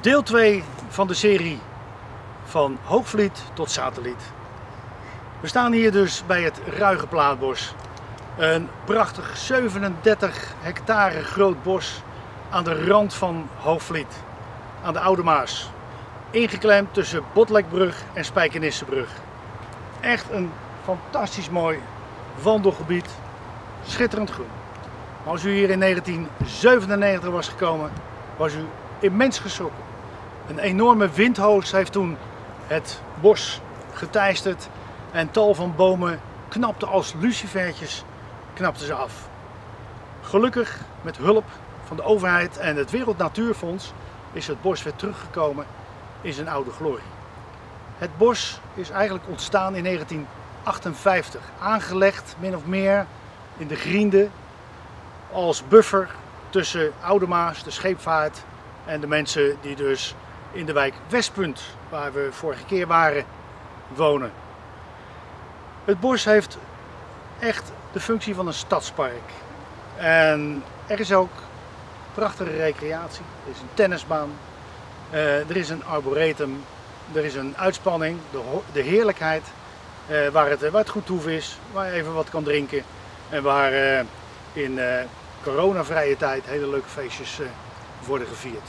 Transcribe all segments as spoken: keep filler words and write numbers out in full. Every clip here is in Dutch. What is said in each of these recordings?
Deel twee van de serie van Hoogvliet tot Satelliet. We staan hier dus bij het Ruigeplaatbos. Een prachtig zevenendertig hectare groot bos aan de rand van Hoogvliet, aan de Oude Maas. Ingeklemd tussen Botlekbrug en Spijkenissebrug. Echt een fantastisch mooi wandelgebied, schitterend groen. Maar als u hier in negentien zevenennegentig was gekomen, was u immens geschrokken. Een enorme windhoos heeft toen het bos geteisterd en tal van bomen knapten als lucifertjes knapten ze af. Gelukkig met hulp van de overheid en het Wereld Natuurfonds is het bos weer teruggekomen in zijn oude glorie. Het bos is eigenlijk ontstaan in negentien achtenvijftig, aangelegd min of meer in de Griende als buffer tussen Oude Maas, de scheepvaart en de mensen die dus in de wijk Westpunt, waar we vorige keer waren, wonen. Het bos heeft echt de functie van een stadspark. En er is ook prachtige recreatie. Er is een tennisbaan, uh, er is een arboretum, er is een uitspanning, de, de heerlijkheid, uh, waar, het, waar het goed toef is, waar je even wat kan drinken en waar uh, in uh, coronavrije tijd hele leuke feestjes uh, worden gevierd.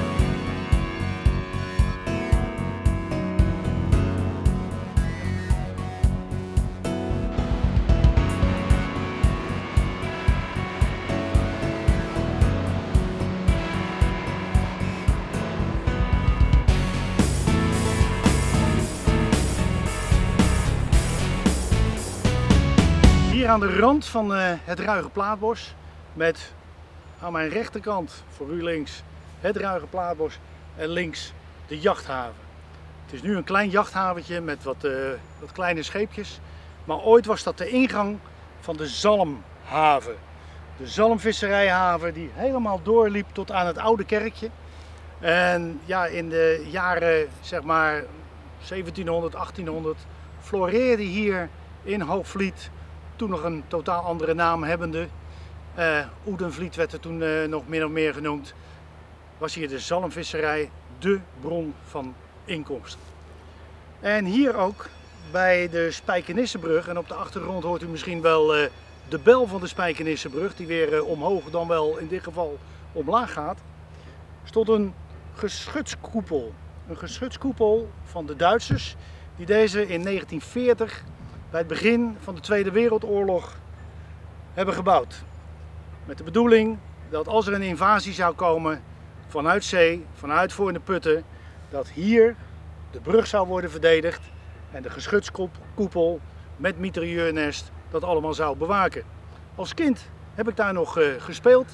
Hier aan de rand van uh, het Ruigeplaatbos, met aan mijn rechterkant, voor u links, het Ruigeplaatbos en links de jachthaven. Het is nu een klein jachthaventje met wat, uh, wat kleine scheepjes, maar ooit was dat de ingang van de Zalmhaven. De zalmvisserijhaven die helemaal doorliep tot aan het oude kerkje. En ja, in de jaren zeg maar zeventienhonderd, achttienhonderd floreerde hier in Hoogvliet, toen nog een totaal andere naam hebbende, uh, Oedenvliet werd er toen uh, nog min of meer genoemd, was hier de zalmvisserij dé bron van inkomsten. En hier ook bij de Spijkenissebrug, en op de achtergrond hoort u misschien wel uh, de bel van de Spijkenissebrug, die weer uh, omhoog dan wel in dit geval omlaag gaat, stond een geschutskoepel. Een geschutskoepel van de Duitsers, die deze in negentien veertig bij het begin van de Tweede Wereldoorlog hebben gebouwd. Met de bedoeling dat als er een invasie zou komen vanuit zee, vanuit voor in de putten, dat hier de brug zou worden verdedigd en de geschutskoepel met mitrailleurnest dat allemaal zou bewaken. Als kind heb ik daar nog uh, gespeeld.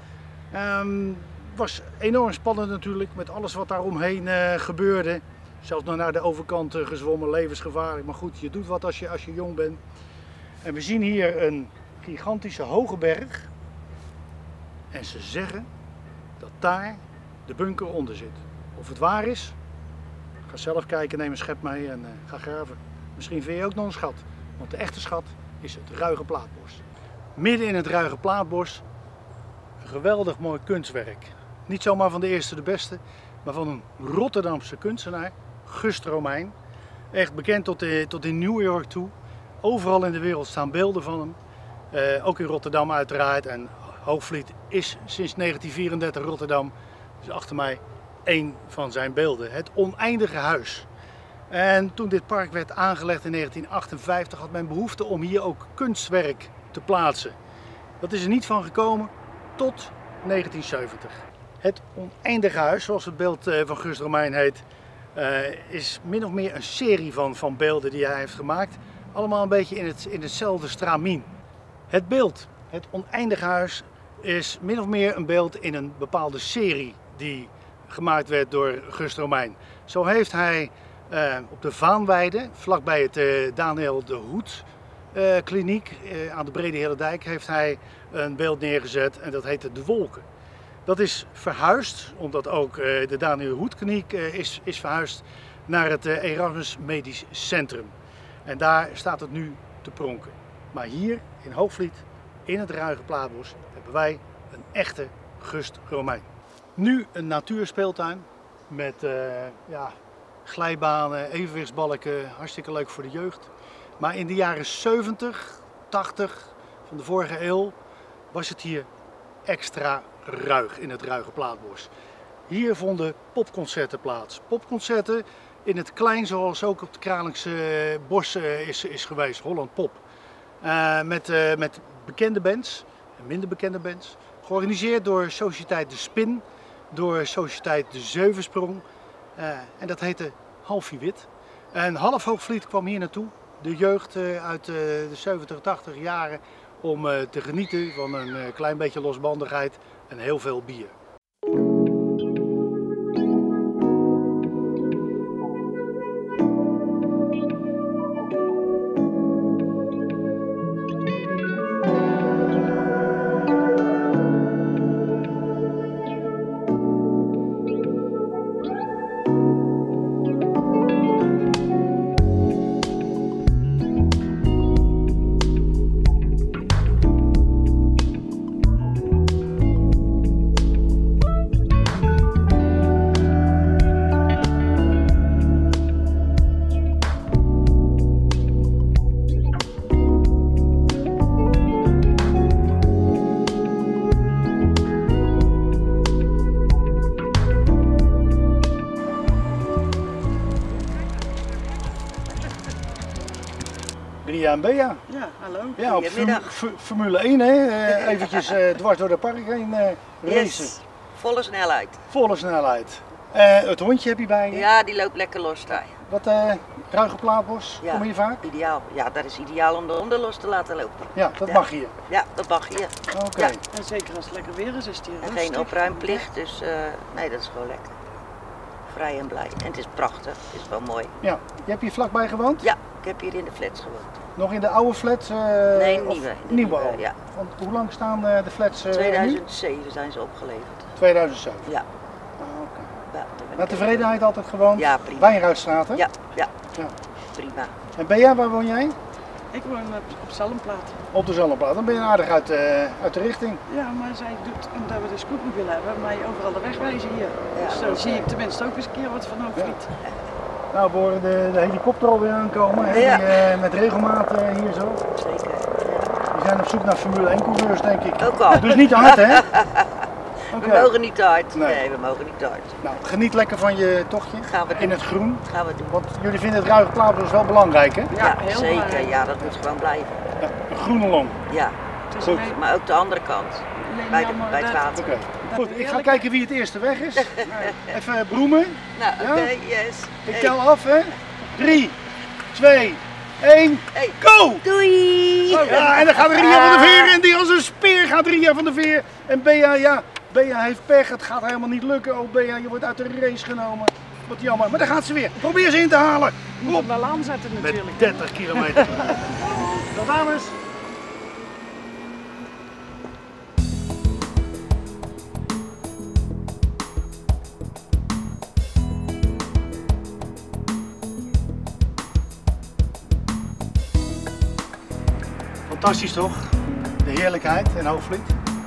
Um, was enorm spannend natuurlijk met alles wat daar omheen uh, gebeurde. Zelfs nog naar de overkant uh, gezwommen, levensgevaarlijk. Maar goed, je doet wat als je, als je jong bent. En we zien hier een gigantische hoge berg. En ze zeggen dat daar de bunker onder zit. Of het waar is, ga zelf kijken, neem een schep mee en uh, ga graven. Misschien vind je ook nog een schat. Want de echte schat is het Ruigeplaatbos. Midden in het Ruigeplaatbos een geweldig mooi kunstwerk. Niet zomaar van de eerste de beste, maar van een Rotterdamse kunstenaar, Gust Romein. Echt bekend tot, de, tot in New York toe. Overal in de wereld staan beelden van hem. Uh, ook in Rotterdam uiteraard. En Hoogvliet is sinds negentien vierendertig Rotterdam. Dus achter mij één van zijn beelden. Het Oneindige Huis. En toen dit park werd aangelegd in negentien achtenvijftig had men behoefte om hier ook kunstwerk te plaatsen. Dat is er niet van gekomen tot negentien zeventig. Het Oneindige Huis, zoals het beeld van Gust Romein heet, uh, is min of meer een serie van, van beelden die hij heeft gemaakt. Allemaal een beetje in, het, in hetzelfde stramien. Het beeld, het Oneindige Huis, is min of meer een beeld in een bepaalde serie die gemaakt werd door Gust Romein. Zo heeft hij uh, op de Vaanweide, vlakbij het uh, Daniel de Hoed uh, kliniek uh, aan de Brede Heerdijk, heeft hij een beeld neergezet en dat heette De Wolken. Dat is verhuisd, omdat ook uh, de Daniel Hoed kliniek uh, is, is verhuisd naar het uh, Erasmus Medisch Centrum. En daar staat het nu te pronken. Maar hier in Hoogvliet, in het Ruigeplaatbos, hebben wij een echte Gust Romein. Nu een natuurspeeltuin met uh, ja, glijbanen, evenwichtsbalken, hartstikke leuk voor de jeugd. Maar in de jaren zeventig, tachtig van de vorige eeuw was het hier extra ruig in het Ruige Plaatbos. Hier vonden popconcerten plaats. Popconcerten in het klein, zoals ook op het Kralingse bos uh, is, is geweest, Holland Pop. Uh, met, uh, met bekende bands en minder bekende bands. Georganiseerd door Sociëteit De Spin, door Sociëteit De Zeuvensprong. Uh, en dat heette Halfie Wit. En half Hoogvliet kwam hier naartoe, de jeugd uh, uit uh, de zeventig, tachtig jaren, om uh, te genieten van een uh, klein beetje losbandigheid en heel veel bier. Bria en Bea. Ja, hallo. Ja, op Formule één, hè? Uh, eventjes uh, dwars door de park heen uh, racen. Yes. Volle snelheid. Volle snelheid. Uh, het hondje heb je bij je? Ja, die loopt lekker los daar. Wat uh, Ruige Plaatbos, ja, kom je vaak? Ideaal. Ja, dat is ideaal om de honden los te laten lopen. Ja, dat ja. mag hier. Ja, dat mag hier. Oké. Okay. Ja. En zeker als het lekker weer is, is het hier en geen opruimplicht, dus uh, nee, dat is gewoon lekker. Vrij en blij. En het is prachtig, het is wel mooi. Ja, je hebt hier vlakbij gewoond? Ja, ik heb hier in de flats gewoond. Nog in de oude flats? Uh, nee, nieuwe. nieuwe, nieuwe al? Ja. Want hoe lang staan uh, de flats? Uh, tweeduizend zeven zijn ze opgeleverd. tweeduizend zeven? Ja. Ah, oké. Okay. Ja, naar tevredenheid altijd gewoond? Ja, prima. Wijnruidstraat, hè? Ja, ja, ja. Prima. En Bea, waar woon jij? Ik woon op, op Zalmplaat. Op de Zalmplaat, dan ben je aardig uit, uh, uit de richting. Ja, maar zij doet, omdat we de scootmobiel willen hebben, mij overal de weg wijzen hier. Ja. Dus zo zie ik tenminste ook eens een keer wat van Hoogvliet. Ja. Nou, we horen de, de helikopter alweer aankomen, hè? Ja. Die, uh, met regelmaat uh, hier zo. Zeker, ja. Die zijn op zoek naar Formule één coureurs, denk ik. Ook al. Dus niet te hard, hè? Okay. We mogen niet te hard. Nee. nee, we mogen niet te hard. Nou, geniet lekker van je tochtje. Gaan we doen. In het groen. Gaan we doen. Want jullie vinden het Ruige Plaatbos wel belangrijk, hè? Ja, ja heel zeker. Belangrijk. Ja, dat moet gewoon blijven. Ja, een groene long. Ja, goed. Een... Maar ook de andere kant. Bij, de, bij het water. Oké. Goed, ik ga kijken wie het eerste weg is. Even broemen. Nou, oké, okay, ja? yes. Ik hey. tel af, hè? drie, twee, één, hey. go! Doei! Oh, ja, en dan gaat Ria ah. van der Veer en die als een speer gaat Ria van der Veer. En Bea, ja, Bea heeft pech, het gaat helemaal niet lukken. Oh Bea, je wordt uit de race genomen. Wat jammer, maar daar gaat ze weer. Probeer ze in te halen. Moet hem wel aanzetten natuurlijk. Met dertig kilometer. Tot dames. Fantastisch toch? De heerlijkheid in Hoogvliet.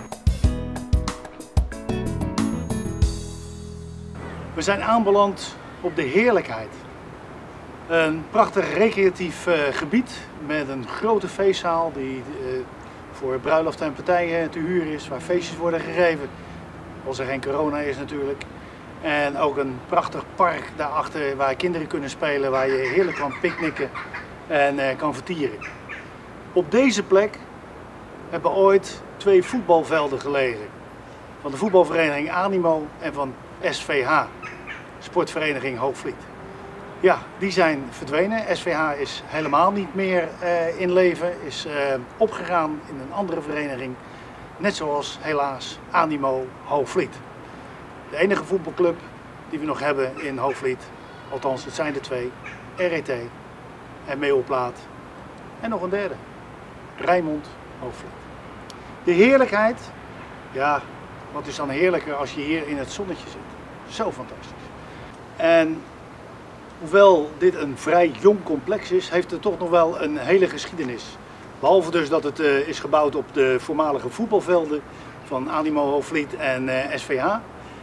We zijn aanbeland op de heerlijkheid. Een prachtig recreatief uh, gebied met een grote feestzaal die uh, voor bruiloften en partijen te huur is, waar feestjes worden gegeven. Als er geen corona is natuurlijk. En ook een prachtig park daarachter waar kinderen kunnen spelen, waar je heerlijk kan picknicken en uh, kan vertieren. Op deze plek hebben ooit twee voetbalvelden gelegen. Van de voetbalvereniging Animo en van S V H, Sportvereniging Hoogvliet. Ja, die zijn verdwenen. S V H is helemaal niet meer uh, in leven, is uh, opgegaan in een andere vereniging. Net zoals helaas Animo Hoogvliet. De enige voetbalclub die we nog hebben in Hoogvliet, althans het zijn er twee, R E T en Meeuwplaat en nog een derde. Rijnmond Hoogvliet. De heerlijkheid, ja, wat is dan heerlijker als je hier in het zonnetje zit. Zo fantastisch. En hoewel dit een vrij jong complex is, heeft het toch nog wel een hele geschiedenis. Behalve dus dat het uh, is gebouwd op de voormalige voetbalvelden van Animo Hoogvliet en uh, S V H.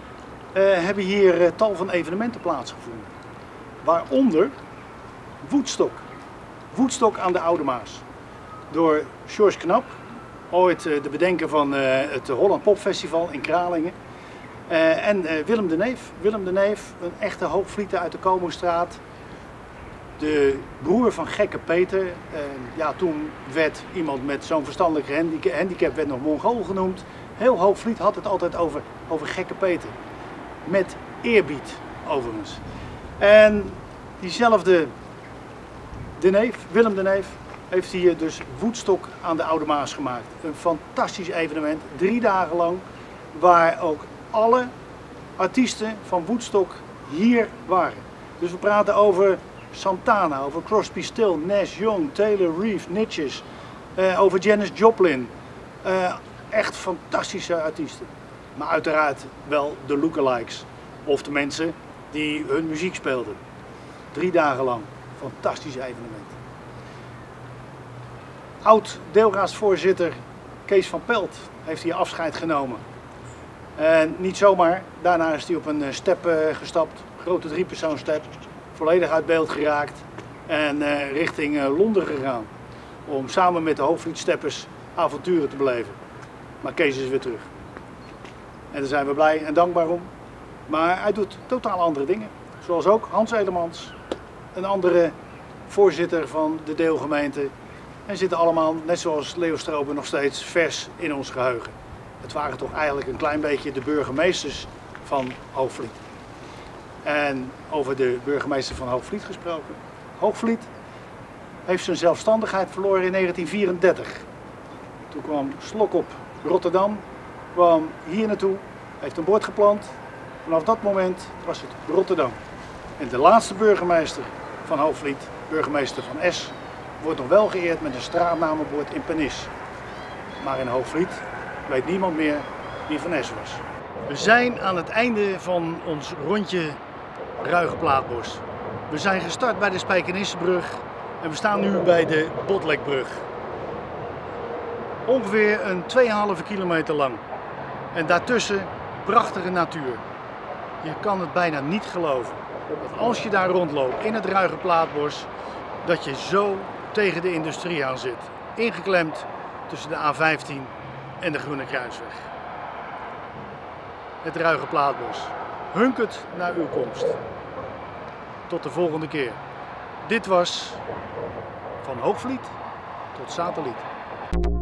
uh, hebben hier uh, tal van evenementen plaatsgevonden. Waaronder Woodstock. Woodstock aan de Oude Maas. Door George Knap, ooit uh, de bedenker van uh, het Holland Pop Festival in Kralingen. Uh, en uh, Willem de Neef. Willem de Neef, een echte Hoogvlieter uit de Komenstraat. De broer van Gekke Peter. Uh, ja, toen werd iemand met zo'n verstandelijke handicap, handicap werd nog Mongool genoemd. Heel Hoogvliet had het altijd over, over Gekke Peter. Met eerbied, overigens. En diezelfde de Neef, Willem de Neef, heeft hier dus Woodstock aan de Oude Maas gemaakt. Een fantastisch evenement, drie dagen lang, waar ook alle artiesten van Woodstock hier waren. Dus we praten over Santana, over Crosby, Still, Nash Young, Taylor, Reeve, Nitches, uh, over Janis Joplin. Uh, echt fantastische artiesten. Maar uiteraard wel de lookalikes. Of de mensen die hun muziek speelden. Drie dagen lang. Fantastisch evenement. Oud-deelraadsvoorzitter Kees van Pelt heeft hier afscheid genomen. En niet zomaar, daarna is hij op een step uh, gestapt. Grote driepersoonsstep. Volledig uit beeld geraakt. En uh, richting uh, Londen gegaan. Om samen met de Hoogvlietsteppers avonturen te beleven. Maar Kees is weer terug. En daar zijn we blij en dankbaar om. Maar hij doet totaal andere dingen. Zoals ook Hans Elemans, een andere voorzitter van de deelgemeente. En zitten allemaal, net zoals Leo Strober, nog steeds vers in ons geheugen. Het waren toch eigenlijk een klein beetje de burgemeesters van Hoogvliet. En over de burgemeester van Hoogvliet gesproken. Hoogvliet heeft zijn zelfstandigheid verloren in negentien vierendertig. Toen kwam Slokop Rotterdam, kwam hier naartoe, heeft een bord geplant. Vanaf dat moment was het Rotterdam. En de laatste burgemeester van Hoogvliet, burgemeester van S, wordt nog wel geëerd met een straatnamenbord in Pernis. Maar in Hoogvliet weet niemand meer wie van S was. We zijn aan het einde van ons rondje Ruigeplaatbos. We zijn gestart bij de Spijkenissebrug en we staan nu bij de Botlekbrug. Ongeveer een twee komma vijf kilometer lang. En daartussen prachtige natuur. Je kan het bijna niet geloven dat als je daar rondloopt in het Ruigeplaatbos, dat je zo tegen de industrie aan zit. Ingeklemd tussen de A vijftien en de Groene Kruisweg. Het Ruigeplaatbos hunkert naar uw komst. Tot de volgende keer. Dit was Van Hoogvliet tot Satelliet.